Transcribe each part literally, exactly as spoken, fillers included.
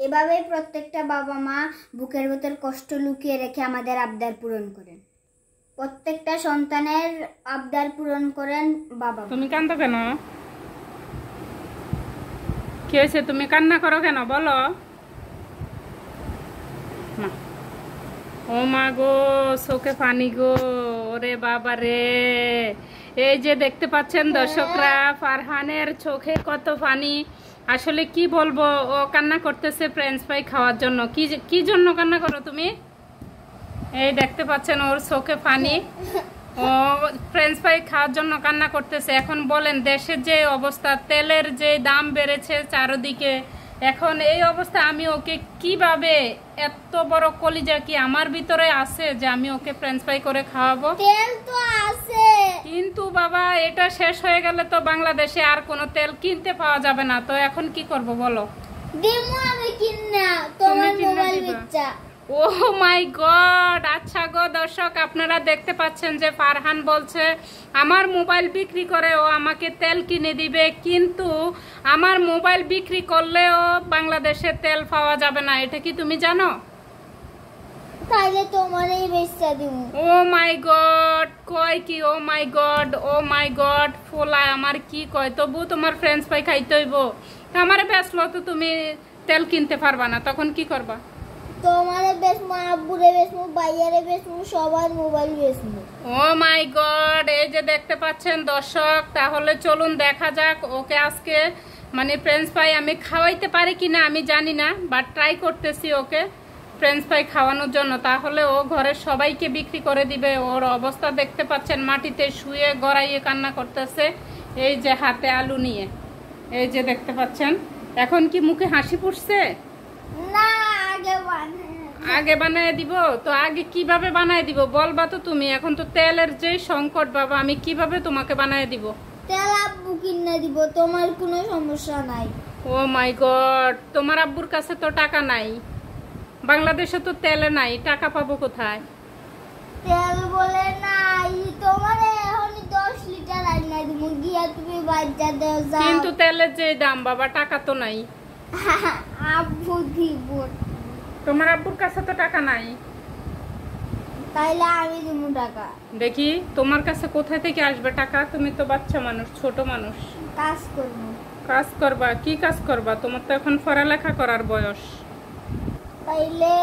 এভাবেই প্রত্যেকটা বাবা মা বুকের ভেতর কষ্ট লুকিয়ে রেখে আমাদের আবদার পূরণ করেন। প্রত্যেকটা সন্তানের আবদার পূরণ করেন বাবা। তুমি কাঁদো কেন? কি হয়েছে? তুমি কান্না করো কেন বলো? ও মা গো, চোখে পানি গো, ওরে বাবা রে। এই যে দেখতে পাচ্ছেন দর্শকরা, ফারহানের চোখে কত পানি। আসলে কি বলবো, ও কান্না করতেছে ফ্রেঞ্চ ফ্রাই খাওয়ার জন্য। কি কি জন্য কান্না করো তুমি? এই দেখতে পাচ্ছেন ওর চোখে পানি, ও ফ্রেঞ্চ ফ্রাই খাওয়ার জন্য কান্না করতেছে। এখন বলেন, দেশের যে অবস্থা, তেলের যে দাম বেড়েছে চারদিকে, এখন এই অবস্থা আমি ওকে কিভাবে, এত বড় কলিজা কি আমার ভিতরে আছে যে আমি ওকে ফ্রেঞ্চ ফ্রাই করে খাওয়াবো? তেল তো আছে, কিন্তু বাবা এটা শেষ হয়ে গেলে তো বাংলাদেশে আর কোনো তেল কিনতে পাওয়া যাবে না। তো এখন কি করব বলো? দিমু আমি কিনা তোমার মোবাইল বিচ্চা। ও মাই গড। আচ্ছা গো দর্শক, আপনারা দেখতে পাচ্ছেন যে ফারহান বলছে আমার মোবাইল বিক্রি করে ও আমাকে তেল কিনে দিবে, কিন্তু আমার মোবাইল বিক্রি করলেও বাংলাদেশে তেল পাওয়া যাবে না। এটা কি তুমি জানো? তাইলে তোমারই বেচা দিমু। ও মাই গড, কয় কি? ও মাই গড, ও মাই গড, ফোলা আমার কি কয়? তবু তোমার ফ্রেঞ্চ ফ্রাই খাইতে হইব। আমারে বেচলো তো তুমি তেল কিনতে পারবা না, তখন কি করবা? তোমারে বেচমু, আব্বুরে বেচমু, ভাইয়ারে বেচমু, সবার মোবাইল বেচমু। ও মাই গড। এই যে দেখতে পাচ্ছেন দর্শক, তাহলে চলুন দেখা যাক ওকে আজকে মানে ফ্রেঞ্চ ফ্রাই আমি খাওয়াইতে পারি কিনা আমি জানি না, বাট ট্রাই করতেছি ওকে ফ্রেঞ্চ ফ্রাই খাওয়ানোর জন্য। তাহলে ও ঘরের সবাইকে বিক্রি করে দিবে। ওর অবস্থা দেখতে পাচ্ছেন, মাটিতে শুয়ে গড়াইয়ে কান্না করতেছে, এই যে হাতে আলু নিয়ে। এই যে দেখতে পাচ্ছেন, এখন কি মুখে হাসি ফুটছে? না, আগে বানায় আগে বানায় দিব। তো আগে কিভাবে বানায় দিব বলবা তো তুমি? এখন তো তেলের যে সংকট বাবা, আমি কিভাবে তোমাকে বানায় দিব? তেল আব্বু কিনে দিব, তোমার কোনো সমস্যা নাই। ও মাই গড, তোমার আব্বুর কাছে তো টাকা নাই, বাংলাদেশে তো তেলে নাই, টাকা পাবো কোথায়? তেল বলে নাই, তোমার এখন দশ লিটার আইনা দিব, গিয়া তুমি বাচ্চা দেও যাও। কিন্তু তেলের যে দাম বাবা, টাকা তো নাই। আব্বু দিব। তোমার আব্বুর কাছে তো টাকা নাই, তাইলে আমি দিব টাকা। দেখি তোমার কাছে কোথা থেকে আসবে টাকা? তুমি তো বাচ্চা মানুষ, ছোট মানুষ। কাজ করব। কাজ করবা? কি কাজ করবা? তোমার তো এখন পড়ালেখা করার বয়স। তাইলে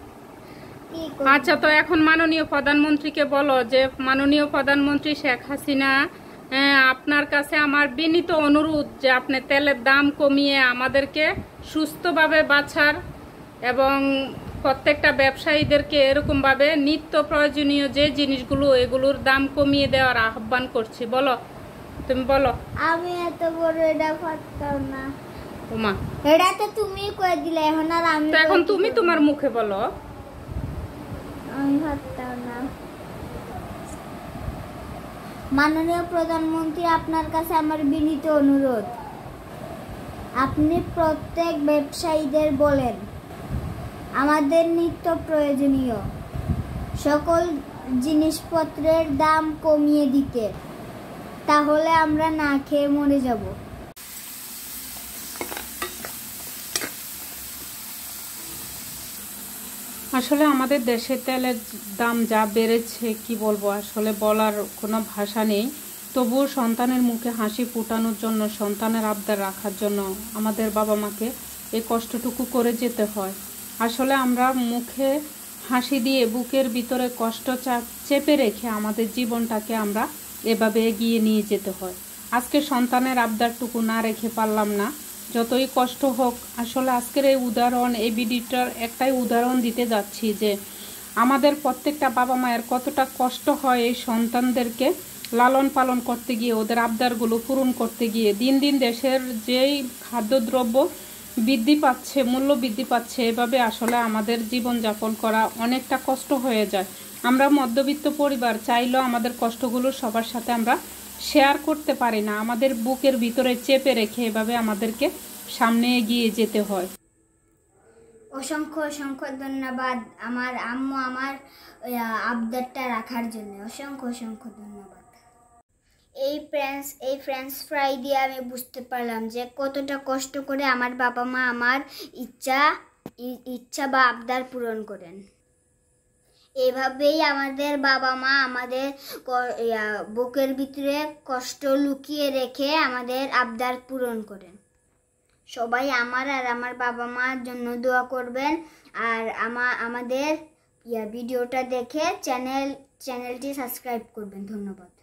কি করব? আচ্ছা, তো এখন মাননীয় প্রধানমন্ত্রীকে বলো যে মাননীয় প্রধানমন্ত্রী শেখ হাসিনা, আপনার কাছে আমার বিনীত অনুরোধ যে আপনি তেলের দাম কমিয়ে আমাদেরকে সুস্থভাবে বাঁচার এবং প্রত্যেকটা ব্যবসায়ীদেরকে এরকমভাবে নিত্য প্রয়োজনীয় যে জিনিসগুলো এগুলোর দাম কমিয়ে দেওয়ার আহ্বান করছি। বলো, তুমি বলো। আমি এত বড় এটা পারতাম না। ওমা, এটা তো তুমি কই দিলে, এখন আর আমি। তো এখন তুমি তোমার মুখে বলো। আমি পারতাম না। মাননীয় প্রধানমন্ত্রী, আপনার কাছে আমার বিনীত অনুরোধ, আপনি প্রত্যেক ব্যবসায়ীদের বলেন আমাদের নিত্য প্রয়োজনীয় সকল জিনিসপত্রের দাম কমিয়ে দিতে, তাহলে আমরা না খেয়ে মরে যাব। আসলে আমাদের দেশে তেলের দাম যা বেড়েছে কি বলবো, আসলে বলার কোনো ভাষা নেই। তবুও সন্তানের মুখে হাসি ফোটানোর জন্য, সন্তানের আবদার রাখার জন্য আমাদের বাবা মাকে এই কষ্টটুকু করে যেতে হয়। আসলে আমরা মুখে হাসি দিয়ে বুকের ভিতরে কষ্ট চেপে রেখে আমাদের জীবনটাকে আমরা এভাবে এগিয়ে নিয়ে যেতে হয়। আজকে সন্তানের আবদারটুকু না রেখে পারলাম না, যতই কষ্ট হোক। আসলে আজকের এই উদাহরণ, এই ভিডিওটার একটাই উদাহরণ দিতে যাচ্ছি যে আমাদের প্রত্যেকটা বাবা মায়ের কতটা কষ্ট হয় এই সন্তানদেরকে লালন পালন করতে গিয়ে, ওদের আবদারগুলো পূরণ করতে গিয়ে। দিন দিন দেশের যেই খাদ্যদ্রব্য বৃদ্ধি পাচ্ছে, মূল্য বৃদ্ধি পাচ্ছে, এভাবে আসলে আমাদের জীবনযাপন করা অনেকটা কষ্ট হয়ে যায়। আমরা মধ্যবিত্ত পরিবার, চাইলেও আমাদের কষ্টগুলো সবার সাথে আমরা শেয়ার করতে পারি না। আমাদের বুকের ভিতরে চেপে রেখে এভাবে আমাদেরকে সামনে এগিয়ে যেতে হয়। অসংখ্য অসংখ্য ধন্যবাদ আমার আম্মু আমার আবদারটা রাখার জন্য। অসংখ্য অসংখ্য ধন্যবাদ। এই ফ্রেঞ্চ এই ফ্রেঞ্চ ফ্রাই দিয়ে আমি বুঝতে পারলাম যে কতটা কষ্ট করে আমার বাবা মা আমার ইচ্ছা ই- ইচ্ছা বা আবদার পূরণ করেন। এভাবেই আমাদের বাবা মা আমাদের ক- ইয়া, বুকের ভিতরে কষ্ট লুকিয়ে রেখে আমাদের আবদার পূরণ করেন। সবাই আমার আর আমার বাবা মার জন্য দোয়া করবেন, আর আমা আমাদের ইয়া ভিডিওটা দেখে চ্যানেল চ্যানেলটি সাবস্ক্রাইব করবেন। ধন্যবাদ।